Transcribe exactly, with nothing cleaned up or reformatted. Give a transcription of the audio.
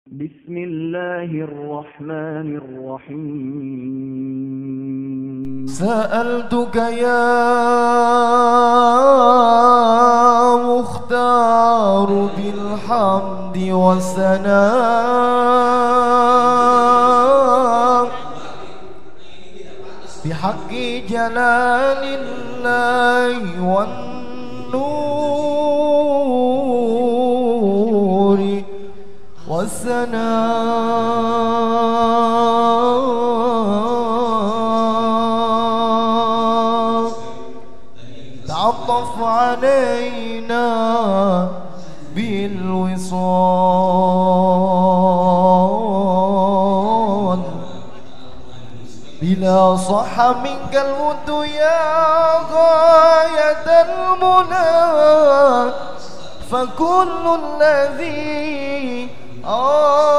بسم الله الرحمن الرحيم. سألتك يا مختار بالحمد والثناء بحق جلال الله والنور والثناء تعطف علينا بالوصال بلا صح منك الود يا غاية المنى فكل الذي آه